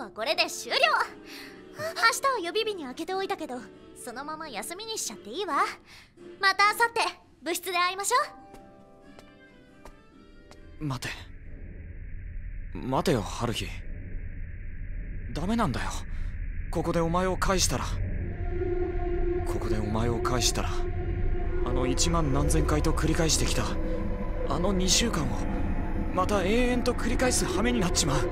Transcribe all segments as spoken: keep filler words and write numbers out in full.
はこれで終了。明日は予備日に開けておいたけど、そのまま休みにしちゃっていいわ。また明後日部室で会いましょう。待て待てよ春日。ダメなんだよ。ここでお前を返したらここでお前を返したらあの一万何千回と繰り返してきたあのにしゅうかんをまた永遠と繰り返す羽目になっちまう。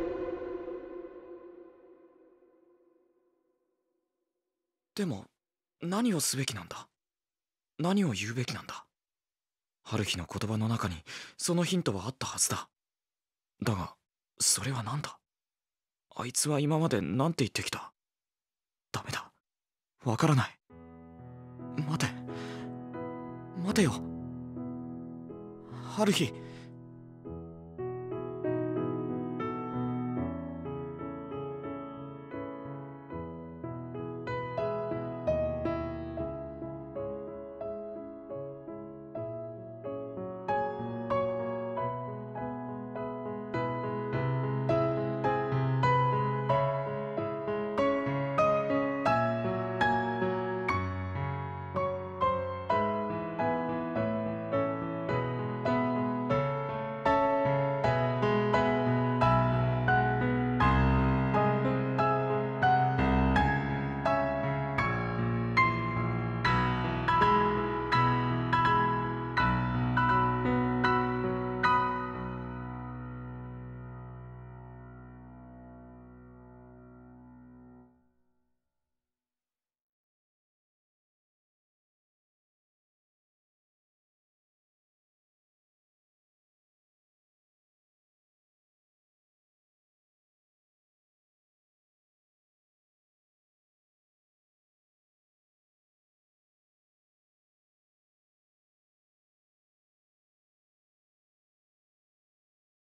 でも何をすべきなんだ。何を言うべきなんだ。春日の言葉の中にそのヒントはあったはずだ。だがそれは何だ。あいつは今まで何て言ってきた。ダメだ、わからない。待て待てよ春日。